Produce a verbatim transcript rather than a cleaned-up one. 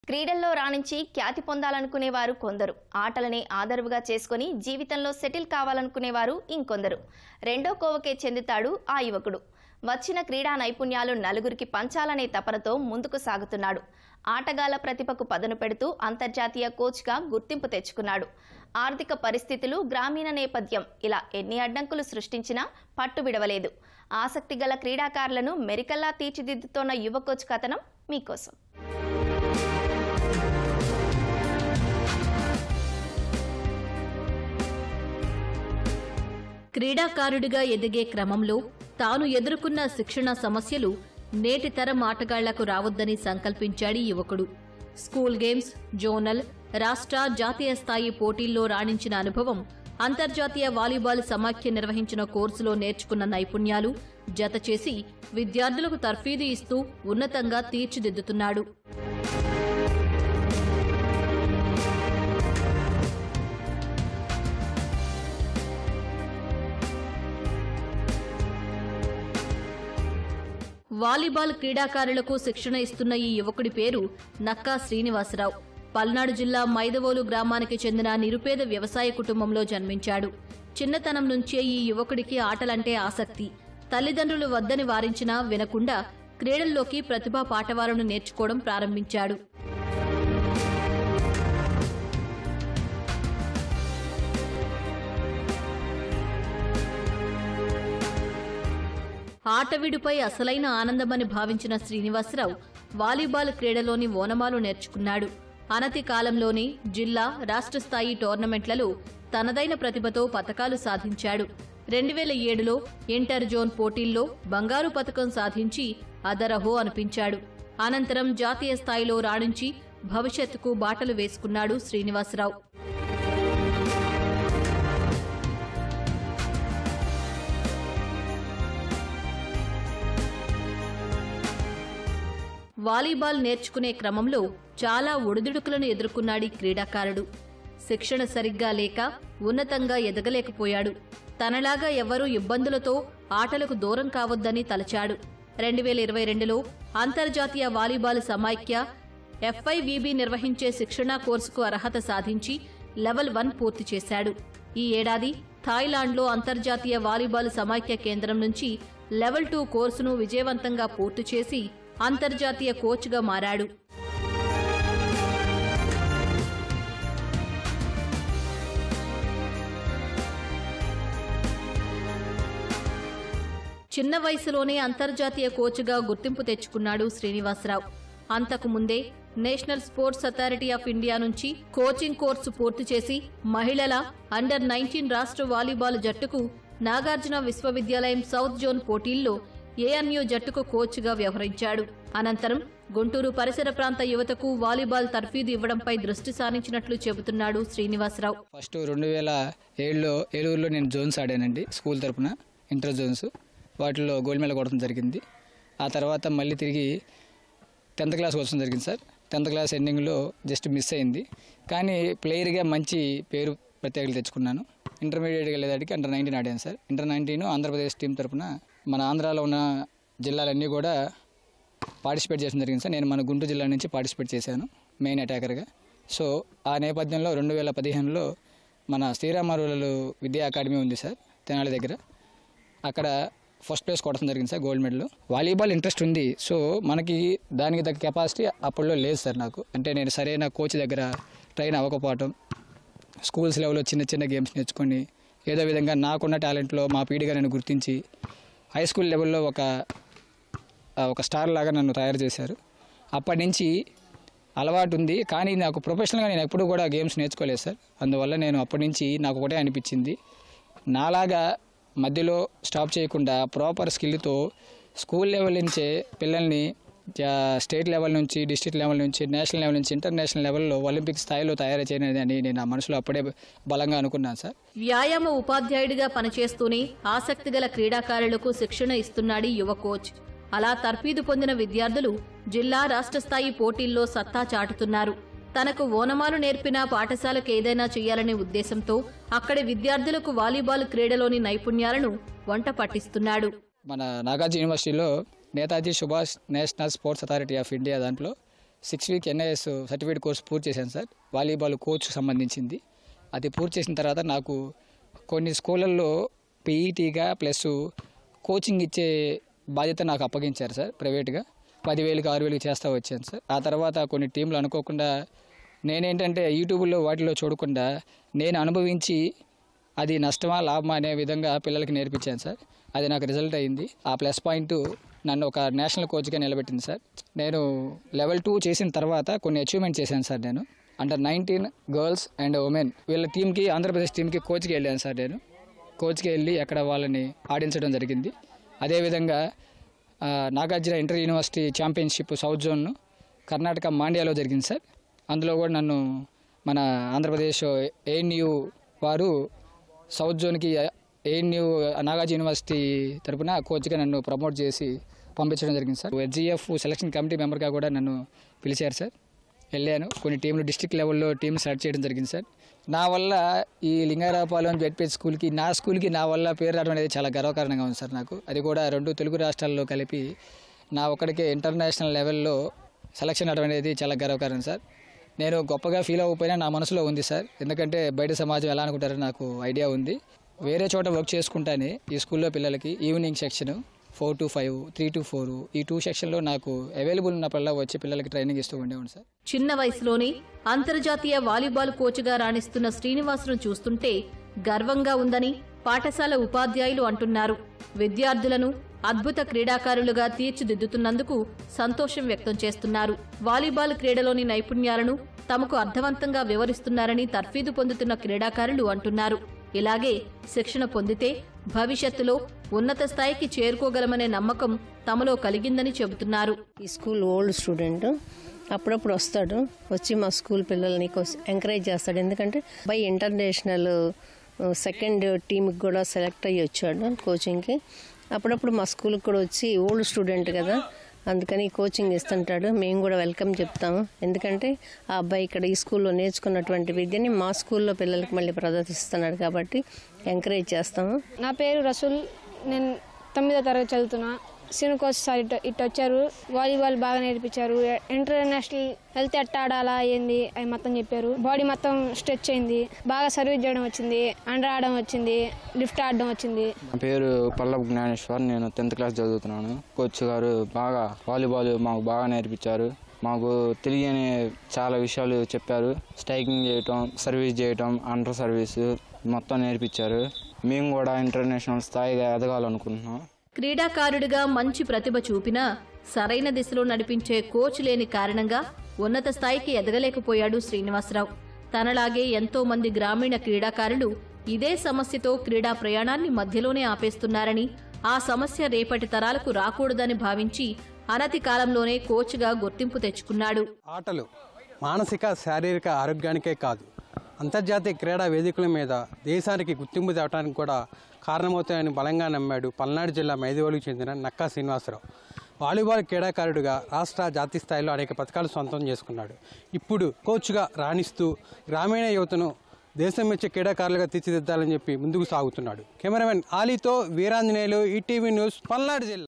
క్రీడల్లో రాణించి ఖ్యాతి పొందాలనుకునేవారు కొందరు, ఆటలనే ఆదర్వుగా చేసుకుని జీవితంలో సెటిల్ కావాలనుకునేవారు ఇంకొందరు. రెండో కోవకే చెందుతాడు ఆ యువకుడు. వచ్చిన క్రీడా నైపుణ్యాలు నలుగురికి పంచాలనే తపనతో ముందుకు సాగుతున్నాడు. ఆటగాళ్ల ప్రతిభకు పదును పెడుతూ అంతర్జాతీయ కోచ్గా గుర్తింపు తెచ్చుకున్నాడు. ఆర్థిక పరిస్థితులు, గ్రామీణ నేపథ్యం ఇలా ఎన్ని అడ్డంకులు సృష్టించినా పట్టు విడవలేదు. ఆసక్తి గల క్రీడాకారులను మెరికల్లా తీర్చిదిద్దుతోన్న యువ కోచ్ కథనం మీకోసం. క్రీడాకారుడిగా ఎదిగే క్రమంలో తాను ఎదుర్కొన్న శిక్షణ సమస్యలు నేటి తరం ఆటగాళ్లకు రావద్దని సంకల్పించాడు యువకుడు. స్కూల్ గేమ్స్, జోనల్, రాష్ట్ర, జాతీయ స్థాయి పోటీల్లో రాణించిన అనుభవం, అంతర్జాతీయ వాలీబాల్ సమాఖ్య నిర్వహించిన కోర్సులో నేర్చుకున్న నైపుణ్యాలు జతచేసి విద్యార్థులకు తర్ఫీదు ఇస్తూ ఉన్నతంగా తీర్చిదిద్దుతున్నాడు. వాలీబాల్ క్రీడాకారులకు శిక్షణ ఇస్తున్న ఈ యువకుడి పేరు నక్కా శ్రీనివాసరావు. పల్నాడు జిల్లా మైదవోలు గ్రామానికి చెందిన నిరుపేద వ్యవసాయ కుటుంబంలో జన్మించాడు. చిన్నతనం నుంచే ఈ యువకుడికి ఆటలంటే ఆసక్తి. తల్లిదండ్రులు వద్దని వారించినా వినకుండా క్రీడల్లోకి ప్రతిభా పాటవాలను నేర్చుకోవడం ప్రారంభించాడు. ఆటవిడుపై అసలైన ఆనందమని భావించిన శ్రీనివాసరావు వాలీబాల్ క్రీడలోని ఓనమాలు నేర్చుకున్నాడు. అనతి కాలంలోనే జిల్లా, రాష్ట్ర స్థాయి టోర్నమెంట్లలో తనదైన ప్రతిభతో పతకాలు సాధించాడు. రెండు వేల ఏడులో ఇంటర్ జోన్ పోటీల్లో బంగారు పతకం సాధించి అదరహో అనిపించాడు. అనంతరం జాతీయ స్థాయిలో రాణించి భవిష్యత్తుకు బాటలు వేసుకున్నాడు శ్రీనివాసరావు. వాలీబాల్ నేర్చుకునే క్రమంలో చాలా ఒడిదుడుకులను ఎదుర్కొన్నాడు క్రీడాకారుడు. శిక్షణ సరిగ్గా లేక ఉన్నతంగా ఎదగలేకపోయాడు. తనలాగా ఎవరూ ఇబ్బందులతో ఆటలకు దూరం కావద్దని తలచాడు. రెండు వేల ఇరవై రెండులో అంతర్జాతీయ వాలీబాల్ సమాఖ్య ఎఫ్ఐవిబి నిర్వహించే శిక్షణా కోర్సుకు అర్హత సాధించి లెవెల్ వన్ పూర్తి చేశాడు. ఈ ఏడాది థాయిలాండ్లో అంతర్జాతీయ వాలీబాల్ సమాఖ్య కేంద్రం నుంచి లెవెల్ టూ కోర్సును విజయవంతంగా పూర్తి చేసి అంతర్జాతీయ కోచ్గా మారాడు. చిన్న వయసులోనే అంతర్జాతీయ కోచ్గా గుర్తింపు తెచ్చుకున్నాడు శ్రీనివాసరావు. అంతకు ముందే national sports authority of India నుంచి కోచింగ్ కోర్సు పూర్తి చేసి మహిళల అండర్ నైన్టీన్ రాష్ట్ర వాలీబాల్ జట్టుకు నాగార్జున విశ్వవిద్యాలయం సౌత్ జోన్ పోటీల్లో ఏఎన్యూ జట్టుకు కోచ్గా వ్యవహరించాడు. అనంతరం గుంటూరు పరిసర ప్రాంత యువతకు వాలీబాల్ తర్ఫీదు ఇవ్వడంపై దృష్టి సారించినట్లు చెబుతున్నాడు శ్రీనివాసరావు. ఫస్ట్ రెండు వేల ఏడులో ఏలూరులో నేను జోన్స్ ఆడానండి, స్కూల్ తరపున ఇంటర్ జోన్స్. వాటిలో గోల్డ్ మెడల్ కొట్టడం జరిగింది. ఆ తర్వాత మళ్ళీ తిరిగి టెన్త్ క్లాస్ వచ్చడం జరిగింది సార్. టెన్త్ క్లాస్ ఎండింగ్లో జస్ట్ మిస్ అయింది. కానీ ప్లేయర్గా మంచి పేరు ప్రత్యేకత తెచ్చుకున్నాను. ఇంటర్మీడియట్కి వెళ్ళేదానికి అండర్ నైన్టీన్ ఆడాను సార్. ఇంటర్ నైన్టీన్ ఆంధ్రప్రదేశ్ టీం తరపున మన ఆంధ్రాలో ఉన్న జిల్లాలన్నీ కూడా పార్టిసిపేట్ చేయడం జరిగింది సార్. నేను మన గుంటూరు జిల్లా నుంచి పార్టిసిపేట్ చేశాను మెయిన్ అటాకర్గా. సో ఆ నేపథ్యంలో రెండు వేల పదిహేనులో మన శ్రీరామారులు విద్యా అకాడమీ ఉంది సార్ తెనాలి దగ్గర. అక్కడ ఫస్ట్ ప్లేస్ కొట్టడం జరిగింది sir, gold medal. Volleyball interest ఉంది. సో మనకి దానికి తగ్గ కెపాసిటీ అప్పట్లో లేదు సార్ నాకు. అంటే నేను సరైన కోచ్ దగ్గర ట్రైన్ అవ్వకపోవటం, స్కూల్స్ లెవెల్లో చిన్న చిన్న గేమ్స్ నేర్చుకొని ఏదో విధంగా నాకున్న టాలెంట్లో మా పీడిగా నన్ను గుర్తించి హై స్కూల్ లెవెల్లో ఒక ఒక స్టార్ లాగా నన్ను తయారు చేశారు. అప్పటి నుంచి అలవాటు ఉంది. కానీ నాకు ప్రొఫెషనల్గా నేను ఎప్పుడూ కూడా గేమ్స్ నేర్చుకోలేదు సార్. అందువల్ల నేను అప్పటి నుంచి నాకు ఒకటే అనిపించింది, నాలాగా మధ్యలో స్టాప్ చేయకుండా ప్రాపర్ స్కిల్తో స్కూల్ లెవెల్ నుంచే పిల్లల్ని స్టేట్ లెవెల్ నుంచి, డిస్ట్రిక్ట్ లెవెల్ నుంచి, నేషనల్ లెవెల్ నుంచి, ఇంటర్నేషనల్ లెవెల్లో ఒలింపిక్ స్థాయిలో తయారు చేయనని నేను నా మనసులో అప్పుడే బలంగా అనుకున్నాను సార్. వ్యాయామ ఉపాధ్యాయుడిగా పనిచేస్తూనే ఆసక్తి గల క్రీడాకారులకు శిక్షణ ఇస్తున్నాడు యువ కోచ్. అలా తర్ఫీదు పొందిన విద్యార్థులు జిల్లా, రాష్ట్ర స్థాయి పోటీల్లో సత్తా చాటుతున్నారు. తనకు ఓనమాలు నేర్పిన పాఠశాలకు ఏదైనా చేయాలనే ఉద్దేశంతో అక్కడి విద్యార్థులకు వాలీబాల్ క్రీడలోని నైపుణ్యాలను వంట పట్టిస్తున్నాడు. మన నాగార్జున యూనివర్సిటీలో Netaji Subhash national sports authority of India దాంట్లో six week NIS certificate course పూర్తి చేశాను సార్, వాలీబాల్ కోచ్ సంబంధించింది. అది పూర్తి చేసిన తర్వాత నాకు కొన్ని స్కూళ్ళల్లో పీఈటీగా ప్లస్ కోచింగ్ ఇచ్చే బాధ్యత నాకు అప్పగించారు సార్ ప్రైవేట్గా. పదివేలకు ఆరు వేలకు చేస్తూ వచ్చాను సార్. ఆ తర్వాత కొన్ని టీంలు అనుకోకుండా నేనేంటంటే యూట్యూబ్లో వాటిలో చూడకుండా నేను అనుభవించి అది నష్టమా లాభమా అనే విధంగా పిల్లలకి నేర్పించాను సార్. అది నాకు రిజల్ట్ అయింది. ఆ ప్లస్ పాయింట్ నన్ను ఒక నేషనల్ కోచ్గా నిలబెట్టింది సార్. నేను లెవెల్ టూ చేసిన తర్వాత కొన్ని అచీవ్మెంట్ చేశాను సార్. నేను under nineteen girls and women వీళ్ళ టీంకి, ఆంధ్రప్రదేశ్ టీంకి కోచ్కి వెళ్ళాను సార్. నేను కోచ్కి వెళ్ళి అక్కడ వాళ్ళని ఆడించడం జరిగింది. అదేవిధంగా Nagarjuna inter university championship south zone Karnataka మాండ్యాలో జరిగింది సార్. అందులో కూడా నన్ను మన ఆంధ్రప్రదేశ్ ఏఎన్యూ వారు సౌత్ జోన్కి ఏఎన్యూ నాగార్జున యూనివర్సిటీ తరఫున కోచ్గా నన్ను ప్రమోట్ చేసి పంపించడం జరిగింది సార్. హెచ్జిఎఫ్ సెలక్షన్ కమిటీ మెంబర్గా కూడా నన్ను పిలిచారు సార్. వెళ్ళాను. కొన్ని టీంలు డిస్ట్రిక్ట్ లెవెల్లో టీం సెలెక్ట్ చేయడం జరిగింది సార్. నా వల్ల ఈ లింగారావుపాలెం జెడ్పీహెచ్ స్కూల్కి, నా స్కూల్కి నా వల్ల పేరు రావడం అనేది చాలా గర్వకారణంగా ఉంది సార్ నాకు. అది కూడా రెండు తెలుగు రాష్ట్రాల్లో కలిపి నా ఒక్కడికే ఇంటర్నేషనల్ లెవెల్లో సెలక్షన్ అవడం అనేది చాలా గర్వకారణం సార్. నేను గొప్పగా ఫీల్ అవ్వకపోయినా నా మనసులో ఉంది సార్. ఎందుకంటే బయట సమాజం ఎలా అనుకుంటారో నాకు ఐడియా ఉంది. వేరే చోట వర్క్ చేసుకుంటానే ఈ స్కూల్లో పిల్లలకి evening section four to five three to four ఈ టూ సెక్షన్లో నాకు అవైలబుల్ ఉన్నప్పుడల్లా వచ్చి పిల్లలకి ట్రైనింగ్ ఇస్తూ ఉండేవాడు సార్. చిన్న వయసులోనే అంతర్జాతీయ వాలీబాల్ కోచ్గా రాణిస్తున్న శ్రీనివాసును చూస్తుంటే గర్వంగా ఉందని పాఠశాల ఉపాధ్యాయులు అంటున్నారు. విద్యార్థులను అద్భుత క్రీడాకారులుగా తీర్చిదిద్దుతున్నందుకు సంతోషం వ్యక్తం చేస్తున్నారు. వాలీబాల్ క్రీడలోని నైపుణ్యాలను తమకు అర్థవంతంగా వివరిస్తున్నారని తర్ఫీదు పొందుతున్న క్రీడాకారులు అంటున్నారు. ఇలాగే శిక్షణ పొందితే భవిష్యత్తులో ఉన్నత స్థాయికి చేరుకోగలమనే నమ్మకం తమలో కలిగిందని చెబుతున్నారు. ఈ స్కూల్ ఓల్డ్ స్టూడెంట్, అప్పుడప్పుడు వస్తాడు, వచ్చి మా స్కూల్ పిల్లల్ని ఎంకరేజ్ చేస్తాడు. ఎందుకంటే బై ఇంటర్నేషనల్ సెకండ్ టీంకి కూడా సెలెక్ట్ అయ్యి వచ్చాడు కోచింగ్కి. అప్పుడప్పుడు మా స్కూల్కి కూడా వచ్చి ఓల్డ్ స్టూడెంట్ కదా, అందుకని కోచింగ్ ఇస్తుంటాడు. మేము కూడా వెల్కమ్ చెప్తాము. ఎందుకంటే ఆ అబ్బాయి ఇక్కడ ఈ స్కూల్లో నేర్చుకున్నటువంటి విద్యని మా స్కూల్లో పిల్లలకి మళ్ళీ ప్రదర్శిస్తున్నాడు కాబట్టి ఎంకరేజ్ చేస్తాము. నా పేరు రసూల్, నేను తొమ్మిదో తరగతి చదువుతున్నా. సీనియర్ కోచ్ సార్ ఇటు ఇటు వచ్చారు, వాలీబాల్ బాగా నేర్పించారు. ఇంటర్నేషనల్ వెళ్తే ఎట్ట ఆడాలా ఏంది అవి మొత్తం చెప్పారు. బాడీ మొత్తం స్ట్రెచ్ అయింది, బాగా సర్వీస్ చేయడం వచ్చింది, అండర్ ఆడడం వచ్చింది, లిఫ్ట్ ఆడడం వచ్చింది. నా పేరు పల్లవ్ జ్ఞానేశ్వర్, నేను టెన్త్ క్లాస్ చదువుతున్నాను. కోచ్ గారు బాగా వాలీబాల్ మాకు బాగా నేర్పించారు. మాకు తెలియని చాలా విషయాలు చెప్పారు. స్ట్రైకింగ్ చేయటం, సర్వీస్ చేయటం, అండర్ సర్వీస్ మొత్తం నేర్పించారు. మేము కూడా ఇంటర్నేషనల్ స్థాయిగా ఎదగాలనుకుంటున్నాం. క్రీడాకారుడిగా మంచి ప్రతిభ చూపినా సరైన దిశలో నడిపించే కోచ్ లేని కారణంగా ఉన్నత స్థాయికి ఎదగలేకపోయాడు శ్రీనివాసరావు. తనలాగే ఎంతో మంది గ్రామీణ క్రీడాకారులు ఇదే సమస్యతో క్రీడా ప్రయాణాన్ని మధ్యలోనే ఆపేస్తున్నారని, ఆ సమస్య రేపటి తరాలకు రాకూడదని భావించి అనతి కాలంలోనే కోచ్గా గుర్తింపు తెచ్చుకున్నాడు. ఆటలు మానసిక శారీరక ఆరోగ్యానికే కాదు, అంతర్జాతీయ క్రీడా వేదికల మీద దేశానికి గుర్తింపు తేవడానికి కూడా కారణమవుతాయని బలంగా నమ్మాడు పల్నాడు జిల్లా మైదవోలుకు చెందిన నక్కా శ్రీనివాసరావు. వాలీబాల్ క్రీడాకారుడిగా రాష్ట్ర జాతీయ స్థాయిలో అనేక పథకాలు సొంతం చేసుకున్నాడు. ఇప్పుడు కోచ్గా రాణిస్తూ గ్రామీణ యువతను దేశం మెచ్చే క్రీడాకారులుగా తీర్చిదిద్దాలని చెప్పి ముందుకు సాగుతున్నాడు. కెమెరామెన్ ఆలీతో వీరాంజనేయులు, ఈటీవీ న్యూస్, పల్నాడు జిల్లా.